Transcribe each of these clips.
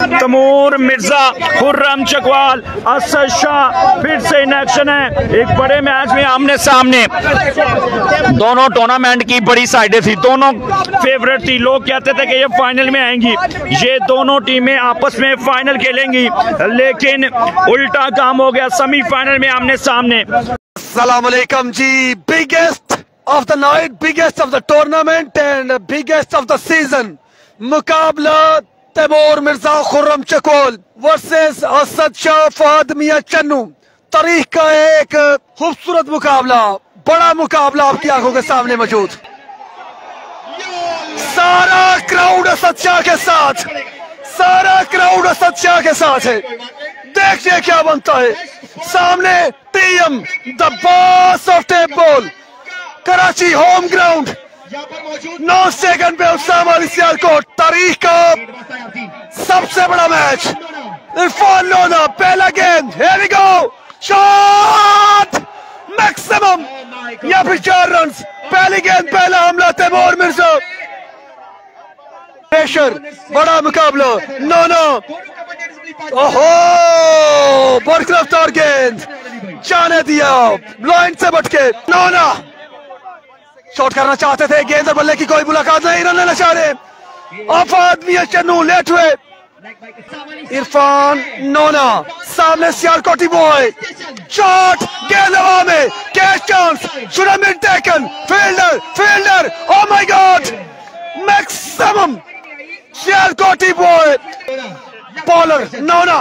तैमूर मिर्जा, खुर्रम चकवाल, असद शाह फिर से in action है। एक बड़े मैच में आमने सामने दोनों टूर्नामेंट की बड़ी साइडें थी, दोनों फेवरेट थी। लोग कहते थे कि ये फाइनल में आएंगी, ये दोनों टीमें आपस में फाइनल खेलेंगी, लेकिन उल्टा काम हो गया। सेमीफाइनल में आमने सामने। अस्सलाम वालेकुम जी। Biggest of the night, biggest of the tournament and biggest of the season मुकाबला तैमूर मिर्जा खुर्रम चकवाल वर्सेस असद शाह फहद मियां चन्नू। तारीख का एक खूबसूरत मुकाबला, बड़ा मुकाबला आपकी आंखों के सामने मौजूद। सारा क्राउड असद शाह के साथ, सारा क्राउड असद शाह के साथ है। देखिए क्या बनता है। सामने TM the boss of table Karachi home ground 9 second पे उस्तामा अली सियालकोट। तारीख का सबसे बड़ा मैच। इरफान लोना पहला गेंद, here we go, shot maximum या फिर 4 रन। पहली गेंद पहला हमला तैमूर मिर्जा। प्रेशर, बड़ा मुकाबला। नोना, ओहो बरकरार गेंद जाने दिया लाइन से बटके। नोना शॉट करना चाहते थे, गेंद और बल्ले की कोई मुलाकात नहीं, रन लेना चाह रहे। फहद मियां चन्नू लेट हुए। इरफान नोना सामने सियालकोटी बॉय, शॉट गेंद हवा में, catch chance, should have been taken, fielder fielder, oh my god, maximum Sialkoti boy. Bowler नोना,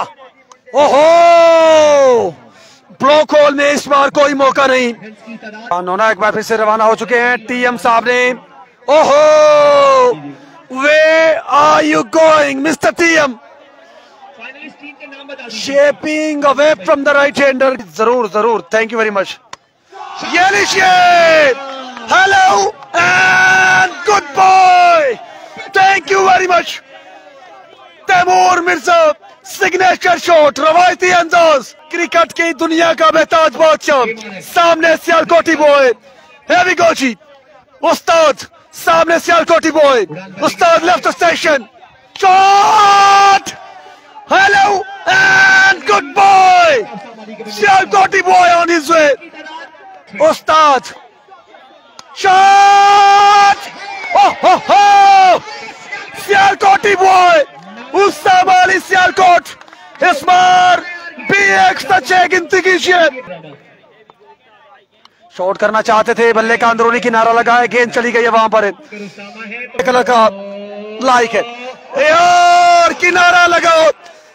ओहो ब्लॉक होल में इस बार कोई मौका नहीं। नोना एक बार फिर से रवाना हो चुके हैं टीएम सामने। ओहो where are you going mister TM, shaping away from the right hander. जरूर जरूर, थैंक यू वेरी मच। ये लीजिए, hello and good boy, thank you very much. Taimur Mirza signature shot, रवायती अंदाज, क्रिकेट की दुनिया का बेताज बादशाह सामने Sialkoti boy. Here we go जी, उस्ताद सामने सियालकोटी बॉय, उस्ताद left station, shot, hello and good boy, Sialkoti boy on his way, उस्ताद शॉट, ओह हो सियालकोटी बॉय, उस्तामा अली सियालकोट इस बार भी एक सच्चे गिनती कीजिए। शॉट करना चाहते थे, बल्ले का अंदरूनी किनारा लगा है, गेंद चली गई है वहां पर। एक लगा लाइक है यार, किनारा लगाओ।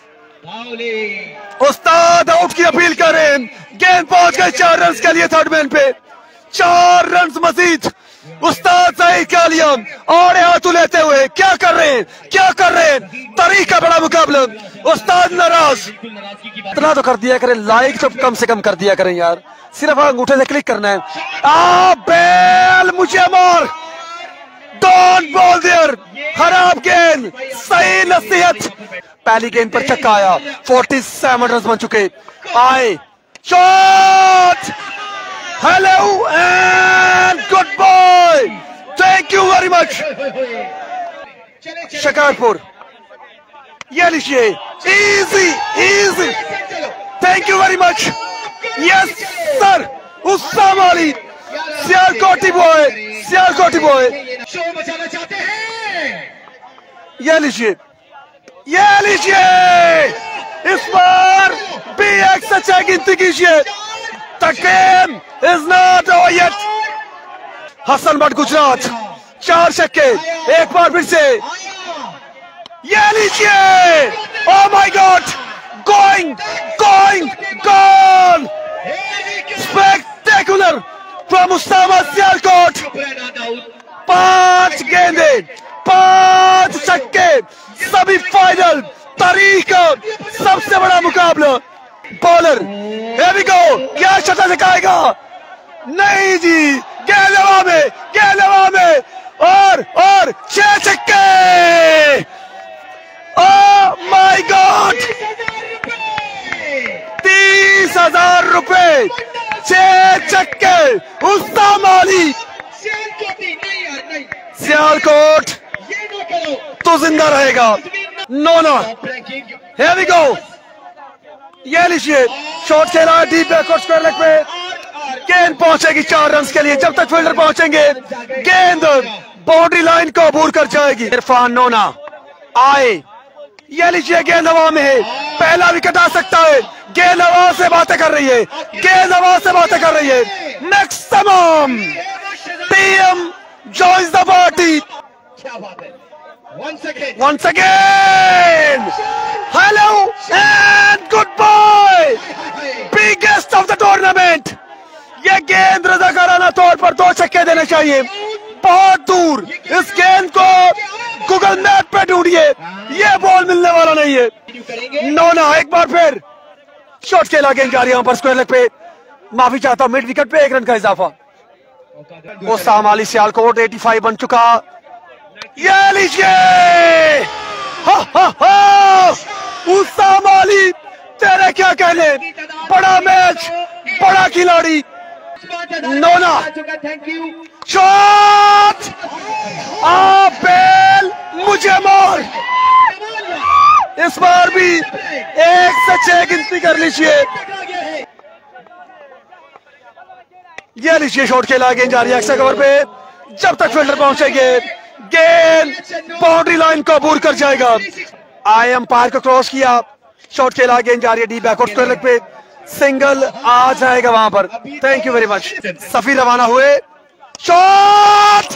उस्ताद आउट की अपील करें, गेंद पहुंच गई 4 रन के लिए थर्ड मैन पे, 4 रन मजीद। उस्ताद सही क्या लिया और हाथों लेते हुए क्या कर रहे हैं, क्या कर रहे हैं। तारीख का बड़ा मुकाबला, उस्ताद नाराज। इतना तो कर दिया करें, लाइक तो कम से कम कर दिया करें यार, सिर्फ अंगूठे से क्लिक करना है। बेल मुझे मार, डोंट बॉल देयर, खराब गेंद, सही नसीहत। पहली गेंद पर छक्का आया, 47 रन बन चुके। आए shot, hello and good boy, thank you very much. Shikarpur, ये लीजिए, easy easy, thank you very much. Yes sir, Usama Ali Sialkoti boy, Sialkoti boy. ये लीजिए, ये लीजिए, इस बार भी एक सच्चा गिनती कीजिए। The game is not over yet. Hasan Bhatt Gujarat 4 छक्के, एक बार फिर से। ये लीजिए, oh my god, going going gone, spectacular from Usama Sialkot. 5 गेंदे, 5 छक्के, सभी फाइनल। तारीख का सबसे बड़ा मुकाबला। बॉलर, here we go, क्या शता दिखाएगा, नहीं जी, गेंद हवा में, गेंद हवा में, और 6 छक्के। ओह माय गॉड, 30,000 रुपए, 6 छक्के, उस्तामा अली सियालकोट तो जिंदा रहेगा। नोना Here we go. ये लीजिए, शॉट खेला डीप बैकवर्ड स्क्वायर लेग पे, गेंद पहुंचेगी 4 रन के लिए। जब तक फील्डर पहुंचेंगे गेंद बाउंड्री लाइन को अबूर कर जाएगी। इरफान नोना आए, ये लीजिए गेंद हवा में है, पहला विकेट आ सकता है। गेंद हवा से बातें कर रही है, गेंद हवा से बातें कर रही है। Maximum team joins the party. Once again, hello and goodbye. Biggest of the tournament. ये गेंद रज़ाकाराना तौर पर 2 छक्के देने चाहिए, बहुत दूर। इस गेंद को गूगल मैप पे ढूंढिए, ये बॉल मिलने वाला नहीं है। नोना एक बार फिर शॉट खेला, गेंद जा रही है यहाँ पर स्क्वायर लेग पे। माफी चाहता हूं, मिड विकेट पे 1 रन का इजाफा। ओसामा अली सियालकोट 85 बन चुका। ये लीजिए, ओसामा अली, तेरे क्या कहने, बड़ा मैच, बड़ा खिलाड़ी। नोना शॉट, बेल मुझे मार। इस बार भी 1 से 6 गिनती कर लीजिए। ये लीजिए शॉट खेला, गेंद जा रही है एक्स्ट्रा कवर पे। जब तक फील्डर पहुंचेंगे गेंद बाउंड्री लाइन को अबूर कर जाएगा। आई अंपायर को क्रॉस किया, शॉट खेला, गेंद जा रही है डीप बैकवर्ड स्क्वायर लेग पे, सिंगल आ जाएगा वहां पर। Thank you very much. Safi रवाना हुए, शॉट,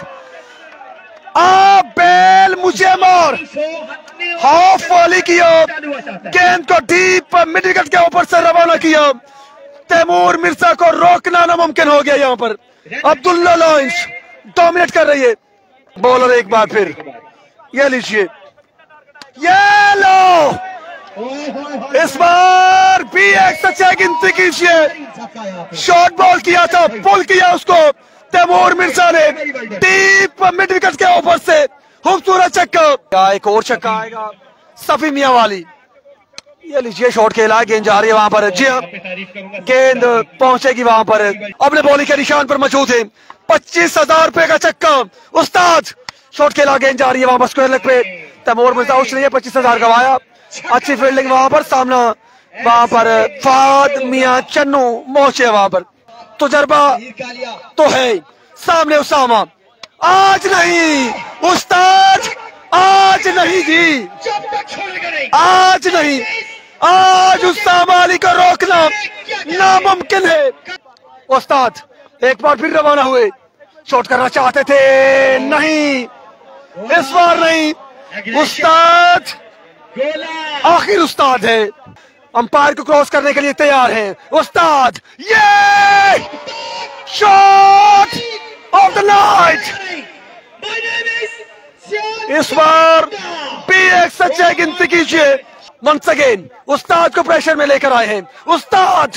बेल मुझे मार, हाफ वॉली किया, गेंद को डीप मिड विकेट के ऊपर से रवाना किया। तैमूर मिर्जा को रोकना नामुमकिन हो गया यहाँ पर। अब्दुल्ला लॉन्च डोमिनेट कर रही है। बॉलर एक बार फिर, ये लीजिए, ये लो, इस बार भी 1 से 6 गिनती कीजिए। शॉर्ट बॉल किया था, पुल किया उसको तैमूर मिर्जा ने डीप मिड विकेट के ऊपर से, खूबसूरत छक्का। एक और छक्का आएगा सफी मियां वाली। ये लीजिए शॉट खेला, गेंद जा रही है वहां पर। जी हाँ, गेंद पहुंचेगी वहां पर। अपने बॉलिंग के निशान पर मौजूद है। 25,000 रुपए का छक्का। उस्ताद शॉट खेला, गेंद जा रही है वहां पर स्क्वायर लेग पे। तैमूर मिर्जा उछ रही है, 25,000 गवाया। अच्छी फील्डिंग वहां पर, सामना वहां पर फाद मियां चन्नू पहुंचे वहां पर। तजुर्बा तो है सामने। उसामा आज नहीं उस्ताद, आज नहीं जी, आज नहीं, आज उसामा अली को रोकना नामुमकिन है। उस्ताद एक बार फिर रवाना हुए, शॉट करना चाहते थे, नहीं, इस बार नहीं। उस्ताद आखिर उस्ताद है, अंपायर को क्रॉस करने के लिए तैयार है। उस्ताद, ये शॉट ऑफ द नाइट। इस बार भी 1 से 6 गिनती कीजिए। वंस अगेन उस्ताद को प्रेशर में लेकर आए हैं। उस्ताद,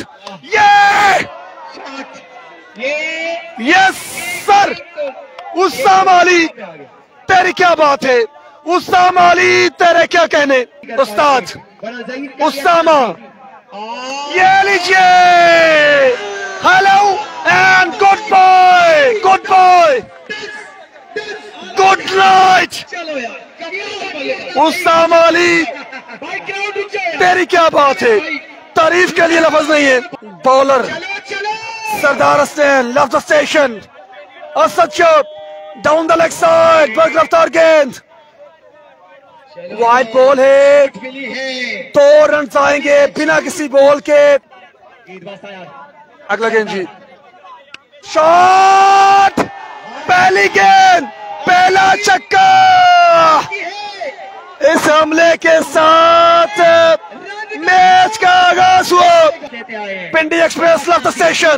यस सर, उसामा अली, तेरी क्या बात है। उसामा अली, तेरे क्या कहने। उस्ताद, उसामा, ये लीजिए, hello and goodbye, goodbye, good night. Usama Ali, तेरी क्या बात है, तारीफ के लिए लफ्ज नहीं है। Bowler Sardar Hasnain left station, Asad shot down the leg side, बड़ रफ्तार गेंद, वाइड बॉल है, 2 रन आएंगे बिना किसी बॉल के। अगला गेंद जी, शॉट, पहली गेंद, पहला छक्का। इस हमले के साथ मैच का आगाज हुआ। पिंडी एक्सप्रेस लेफ्ट स्टेशन,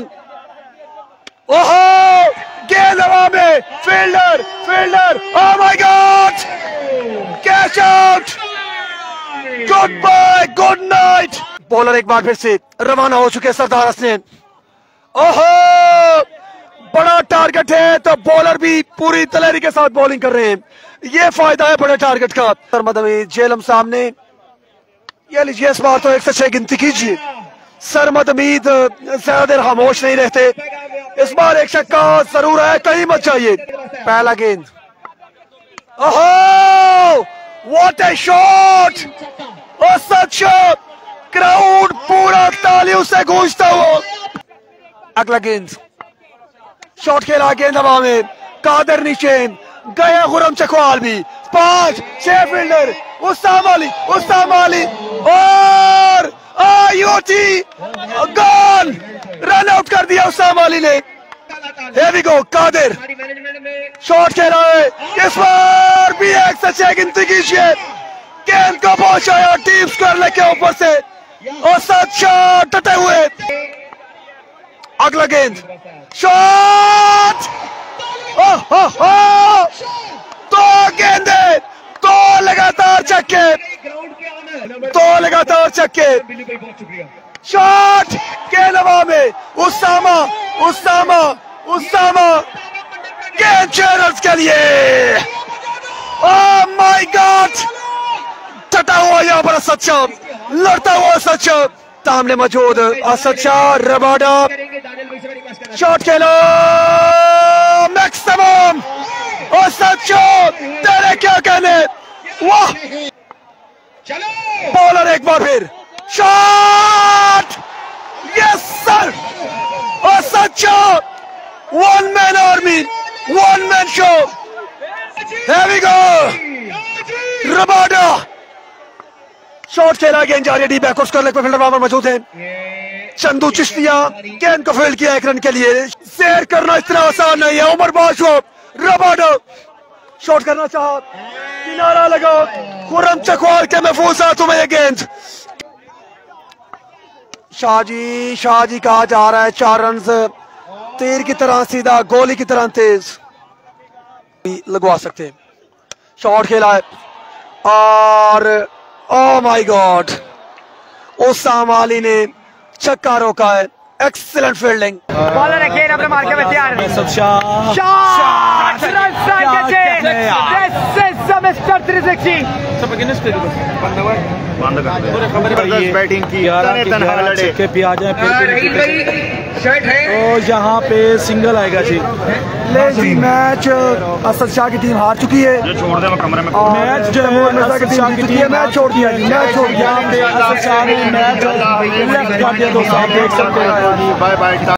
ओहो, गेंद हवा में, fielder, fielder, oh my god, catch out, goodbye, good night. Bowler एक बार फिर से रवाना हो चुके सरदार हसनैन। ओहो, बड़ा टारगेट है तो बॉलर भी पूरी तैयारी के साथ बॉलिंग कर रहे हैं। ये फायदा है बड़े टारगेट का। सरमद हमीद जेलम सामने, ये लीजिए, इस बार तो 1 से 6 गिनती कीजिए। सरमद हमीद ज्यादा देर खामोश नहीं रहते। इस बार एक छक्का जरूर है, कहीं मत चाहिए। पहला गेंद, ओहो, what a shot, Asad Shah, crowd पूरा तालियों से गूंजता हुआ। अगला गेंद, शॉट खेला, गेंद हवा में, कादर निशेन, गया खुरम चकवाल भी, 5-6 फील्डर, उस्ताम अली और आईओटी गोल, रन आउट कर दिया उस्ताम अली ने। Here we go, Qadir shot खेला है, इस बार भी एक सच्ची गिनती कीजिए, गेंद को पहुंचाया टीम स्क्वायर के ऊपर से और सच शॉट टटे हुए। अगला गेंद, शॉट, दो गेंदे, दो लगातार छक्के, शॉट गेंद हवा में, उसामा गेंद 6 रन के लिए। ओह माय गॉड, टटा हुआ यहाँ पर असद शाह, लड़ता हुआ असद शाह, सामने मौजूद असद शाह, रबाडा शॉट खेलो, मैक्सिमम असद शाह, तेरे क्या कहने, वाह, बॉलर एक बार फिर, shot, yes sir, Asad Shah, one man army, one man show. Here we go, Rabada shot खेला, गेंद जा रही है डी बैकवर्ड स्क्वायर लेग पे, फील्डर वहां पर मौजूद है, चंदू चिश्तिया, गेंद को फील्ड किया 1 रन के लिए। शेयर करना इतना आसान नहीं है, उमर बाशो, रबाडा शॉट करना चाहा, किनारा लगा, खुरम चकवाल के महफूज हाथों में ये गेंद। शाहजी कहा जा रहा है, 4 रन, तीर की तरह सीधा, गोली की तरह तेज लगवा सकते हैं। शॉट खेला है और oh my god, Usama Ali ने छक्का रोका है, एक्सीलेंट फील्डिंग। बॉलर अगेन अपने मार्के में तैयार है, Asad Shah, shot, run strike this is mister 360। सब अगेंस्ट पे बंद कर दे, पूरे खबर पर ये बैटिंग की, 11 छक्के पे आ जाए फिर तो यहाँ पे सिंगल आएगा जी। ले जी, मैच असद शाह की टीम हार चुकी है, ये छोड़ दे, मैं कमरे में मैच जो है असद शाह की टीम मैच छोड़ दिया जी, मैच छोड़ दिया। यहाँ पे असद शाह ने मैच लेफ्ट कर दिया, दोस्तों आप देख सकते हैं। Bye bye.